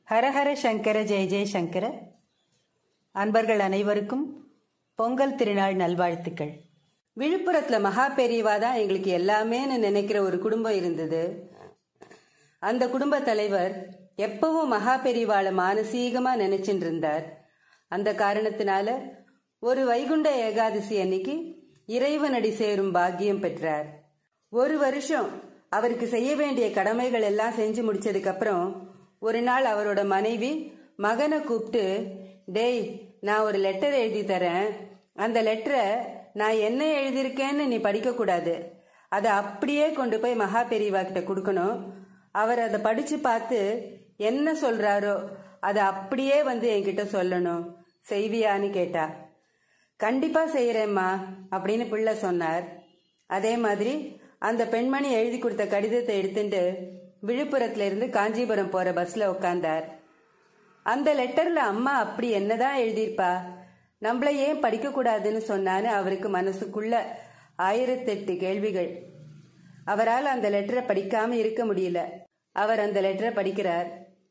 ஹரஹர சங்கர ஜெய ஜெய சங்கர. அன்பர்கள் அனைவருக்கும் பொங்கல் திருநாள் நல்வாழ்த்துக்கள். விழுப்புரத்தில் மகா பெரியவா தான் எங்களுக்கு எல்லாமேன்னு நினைக்கிற ஒரு குடும்பம் இருந்தது. அந்த குடும்ப தலைவர் எப்பவும் மகா பெரியவாளை மானசீகமாக நினைச்சுட்டு இருந்தார். அந்த காரணத்தினால ஒரு வைகுண்ட ஏகாதசி அன்னைக்கு இறைவனடி சேரும் பாக்கியம் பெற்றார். ஒரு வருஷம் அவருக்கு செய்ய வேண்டிய கடமைகள் எல்லாம் செஞ்சு முடிச்சதுக்கு அப்புறம் ஒரு நாள் அவரோட மனைவி மகனை கூப்பிட்டு, டேய், நான் ஒரு லெட்டர் எழுதி தரேன், அந்த லெட்டரை நான் என்ன எழுதியிருக்கேன்னு நீ படிக்கக்கூடாது, அதை அப்படியே கொண்டு போய் மகா பெரியவா கிட்ட கொடுக்கணும், அவர் அதை படிச்சு பார்த்து என்ன சொல்றாரோ அதை அப்படியே வந்து என்கிட்ட சொல்லணும், செய்வியான்னு கேட்டா. கண்டிப்பா செய்யறேம்மா அப்படின்னு பிள்ளை சொன்னார். அதே மாதிரி அந்த பெண்மணி எழுதி கொடுத்த கடிதத்தை எடுத்துட்டு விழுப்புரத்துல இருந்து காஞ்சிபுரம் போற பஸ்ல உட்கார்ந்தார். அந்த லெட்டர்ல அம்மா அப்படி என்னதான் எழுதியிருப்பா, நம்மள ஏன் படிக்க கூடாதுன்னு சொன்னான்னு அவருக்கு மனசுக்குள்ள 1008 கேள்விகள். அவரால் அந்த லெட்டரை படிக்காம இருக்க முடியல. அவர் அந்த லெட்டரை படிக்கிறார்.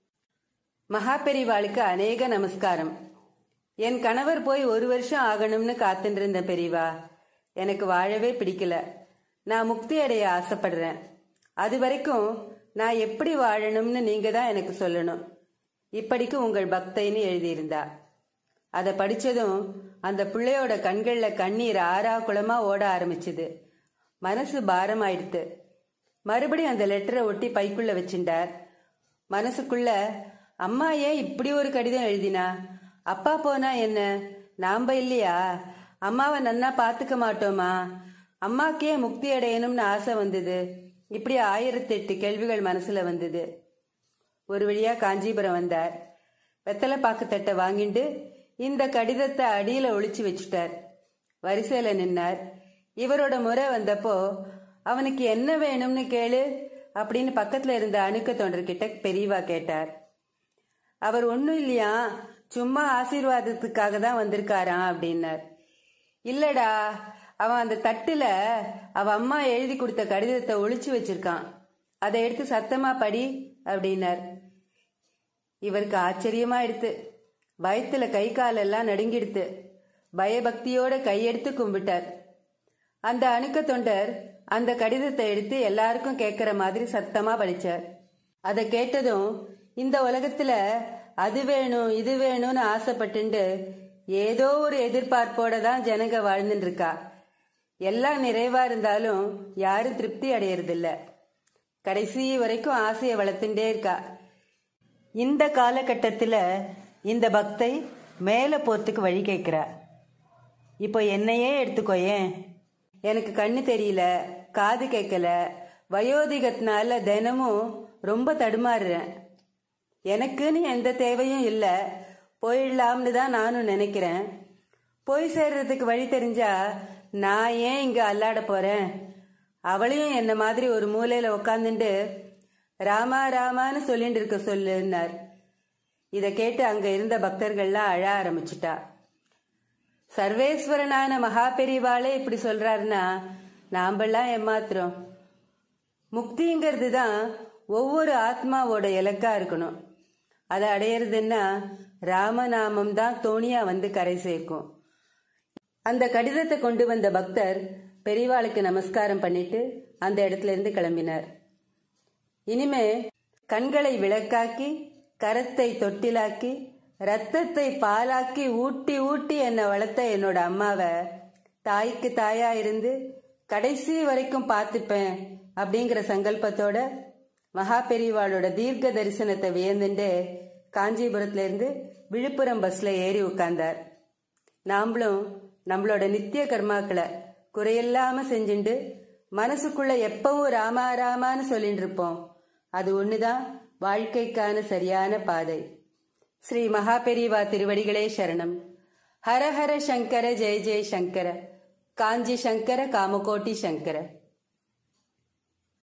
மகா பெரியவாளுக்கு அநேக நமஸ்காரம். என் கணவர் போய் 1 வருஷம் ஆகணும்னு காத்துட்டு இருந்த பெரியவா, எனக்கு வாழவே பிடிக்கல, நான் முக்தி அடைய ஆசைப்படுறேன், அது வரைக்கும் நான் எப்படி வாழணும்னு நீங்க தான் எனக்கு சொல்லணும், இப்படிக்கு உங்கள் பக்தைன்னு எழுதியிருந்தா. அதை படிச்சதும் அந்த பிள்ளையோட கண்கள்ல கண்ணீர் ஆறா குளமா ஓட ஆரம்பிச்சுது. மனசு பாரமாயிடுத்து. மறுபடியும் அந்த லெட்டரை ஒட்டி பைக்குள்ள வச்சுட்டார். மனசுக்குள்ள, அம்மா ஏன் இப்படி ஒரு கடிதம் எழுதினா, அப்பா போனா என்ன, நாம இல்லையா, அம்மாவை நன்னா பாத்துக்க மாட்டோமா, அம்மாக்கே முக்தி அடையணும்னு ஆசை வந்தது, இப்படி 1008 கேள்விகள் மனசுல வந்தது. ஒரு வழியா காஞ்சிபுரம் வந்தார். வெத்தலை பாக்கு தட்டை வாங்கிட்டு இந்த கடிதத்தை அடியில ஒளிச்சு வச்சுட்டார். வரிசையில நின்னார். இவரோட முறை வந்தப்போ, அவனுக்கு என்ன வேணும்னு கேளு அப்படின்னு பக்கத்துல இருந்த அணுக்க தொண்டர்கிட்ட பெரியவா கேட்டார். அவர் ஒன்னும் இல்லையா, சும்மா ஆசீர்வாதத்துக்காக தான் வந்திருக்காராம் அப்படின்னார். இல்லடா, அவன் அந்த தட்டுல அவ அம்மா எழுதி கொடுத்த கடிதத்தை ஒளிச்சு வச்சிருக்கான், அதை எடுத்து சத்தமா படி அப்படின்னார். இவருக்கு ஆச்சரியமா எடுத்து, பயத்துல கை காலெல்லாம் நடுங்கிடுத்து. பயபக்தியோட கையெடுத்து கும்பிட்டார். அந்த அணுக்க தொண்டர் அந்த கடிதத்தை எடுத்து எல்லாருக்கும் கேட்கிற மாதிரி சத்தமா படிச்சார். அதை கேட்டதும், இந்த உலகத்துல அது வேணும் இது வேணும்னு ஆசைப்பட்டு ஏதோ ஒரு எதிர்பார்ப்போட தான் ஜனங்க வாழ்ந்துட்டு இருக்கா. எல்லாம் நிறைவா இருந்தாலும் யாரும் திருப்தி அடையறதில்ல. கடைசி வரைக்கும் ஆசையை வளர்த்துட்டே இருக்கா. இந்த காலகட்டத்தில் இந்த பக்தை மேலே போறதுக்கு வழி கேட்கிறா. இப்போ என்னையே எடுத்துக்கோயேன், எனக்கு கண்ணு தெரியல, காது கேட்கல, வயோதிகத்தினால தினமும் ரொம்ப தடுமாறுறேன், எனக்குன்னு எந்த தேவையும் இல்லை, போயிடலாம்னு தான் நானும் நினைக்கிறேன், போய் சேர்றதுக்கு வழி தெரிஞ்சா நான் ஏன் இங்க அல்லாட போறேன், அவளையும் என்ன மாதிரி ஒரு மூலையில உக்காந்துட்டு ராமா ராமான்னு சொல்லிட்டு இருக்க சொல்லுன்னார். இதை கேட்டு அங்க இருந்த பக்தர்கள்லாம் அழ ஆரம்பிச்சுட்டா. சர்வேஸ்வரனான மகா பெரியவாளே இப்படி சொல்றாருன்னா நாம்பெல்லாம் ஏமாத்துறோம். முக்திங்கிறது தான் ஒவ்வொரு ஆத்மாவோட இலக்கா இருக்கணும். அதை அடையிறதுன்னா ராமநாமம் தான் தோணியா வந்து கரை சேர்க்கும். அந்த கடிதத்தை கொண்டு வந்த பக்தர் பெரியவாளுக்கு நமஸ்காரம் பண்ணிட்டு அந்த இடத்துல இருந்து கிளம்பினார். இனிமே கண்களை விளக்காக்கி, கரத்தை தொட்டிலாக்கி, ரத்தத்தை பாலாக்கி ஊட்டி ஊட்டி என்னை வளர்த்த என்னோட அம்மாவை தாய்க்கு தாயா இருந்து கடைசி வரைக்கும் பார்த்துப்பேன் அப்படிங்கிற சங்கல்பத்தோட மகா பெரியவாளோட தீர்க்க தரிசனத்தை வியந்துட்டு காஞ்சிபுரத்துல இருந்து விழுப்புரம் பஸ்ல ஏறி உட்கார்ந்தார். நாமளும் நம்மளோட நித்திய கர்மாக்களை குறையில்லாம செஞ்சுண்டு மனசுக்குள்ள எப்பவும் ராமா ராமான்னு சொல்லிட்டு இருப்போம். அது ஒண்ணுதான் வாழ்க்கைக்கான சரியான பாதை. ஸ்ரீ மகா பெரியவா திருவடிகளே சரணம். ஹரஹர சங்கர ஜெய ஜெய சங்கர. காஞ்சி சங்கர காமகோட்டி சங்கர.